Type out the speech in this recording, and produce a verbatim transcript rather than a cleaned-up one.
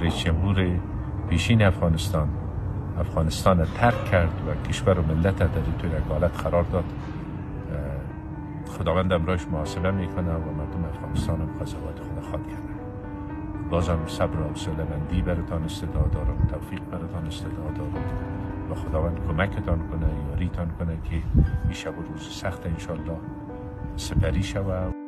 رئیس جمهور پیشین افغانستان افغانستان را ترک کرد و کشور و ملت در توی یک حالت قرار داد. خداوند امرایش محاسبه میکنه و مردم افغانستان هم قضاوت خود خواد کرده. بازم صبر و حوصله‌مندی براتان استدعا دارم، توفیق براتان استدعا دارم و خداوند کمکتان کنه، یاریتان کنه که این شب و روز سخت انشالله سپری شود.